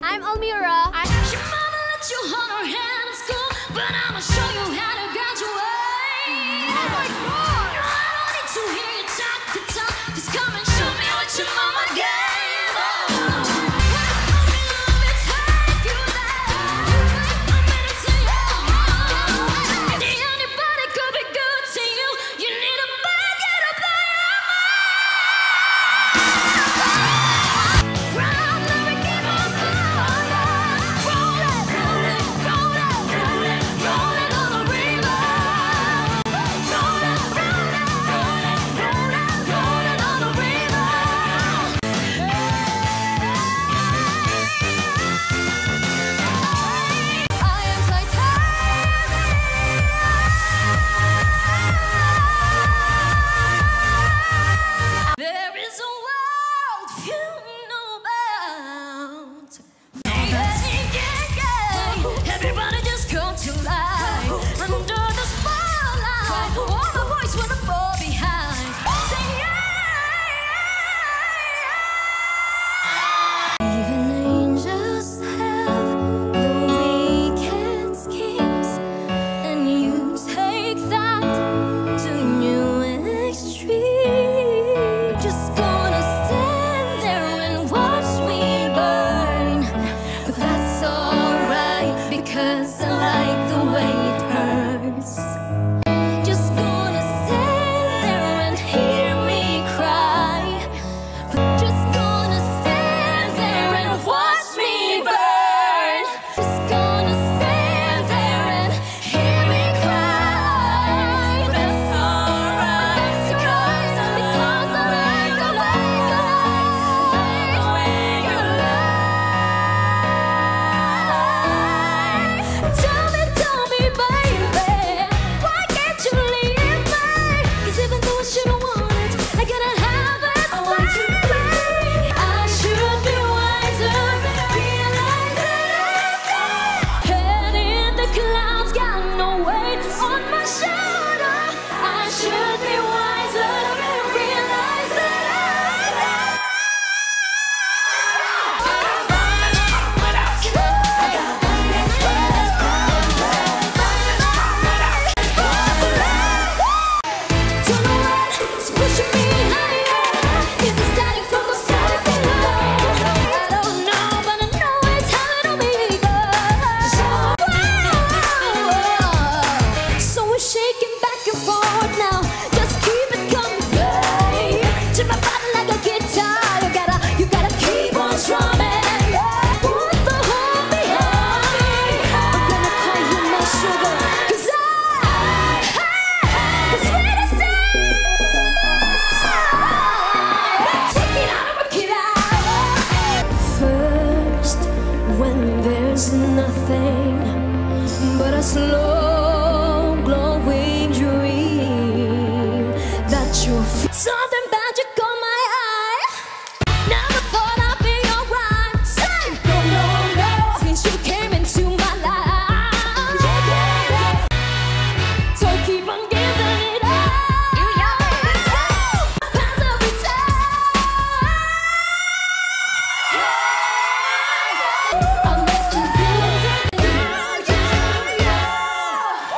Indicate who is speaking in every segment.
Speaker 1: I'm Almira.
Speaker 2: Your mama let you hold her hand in school, but I'ma show you how to graduate.
Speaker 1: Oh my God!
Speaker 2: I don't need to hear you talk the talk. Just come and show me what your mama gave. Anybody could be good to you. You need a man, get up there. There is a world few know about. Everybody just come to life under the spotlight. All the boys wanna fall behind. Say yeah. Even angels have the weekend schemes, and you take that to new extreme. Just gonna stand there and watch me burn, but that's alright because I like the way it hurts. Just gonna stand there and hear me cry, but just gonna stand there and watch me burn. Just gonna stand there and hear me cry. That's alright because I like the way you lie. Tell me, baby, why can't you leave me? 'Cause even though I shouldn't want it, I gotta have it. I want you, baby. I should be wiser, realize that head in the clouds, got no weight on my shoulder. I should be wiser, realize that don't know what's pushing me higher. Is it starting from the side below? I don't know, but I know it's hard on me, so we're shaking back and forth now. Just keep it coming, babe. To my body like a guitar. You gotta keep on strumming. Put the whole behind. I'm gonna call you my sugar, 'cause the sweetest thing. Take it out and work it out. First, when there's nothing but a slow glowing dream that you'll feel something magic on my eye. Never thought I'd be alright. Say no, no, no. Since you came into my life, so keep on giving it up. Pass every time. I'm missing you.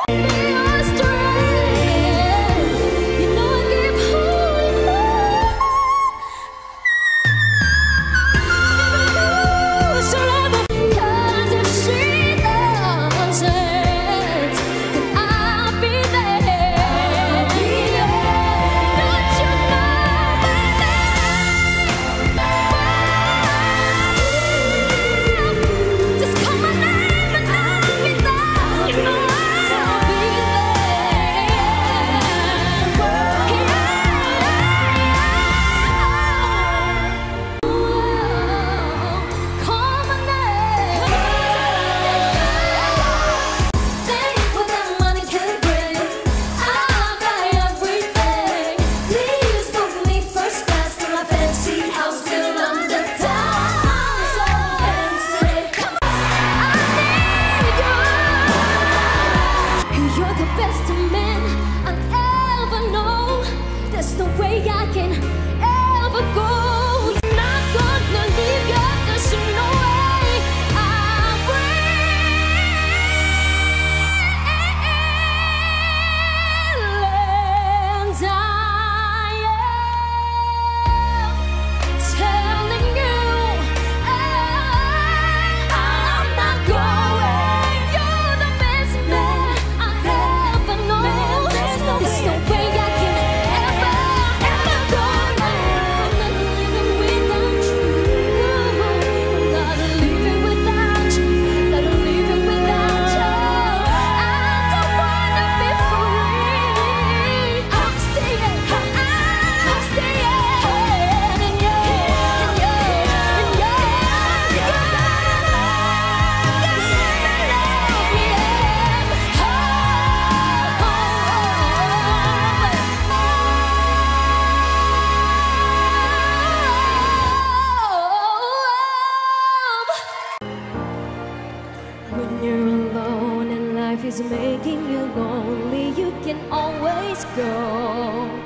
Speaker 2: When you're alone and life is making you lonely, you can always go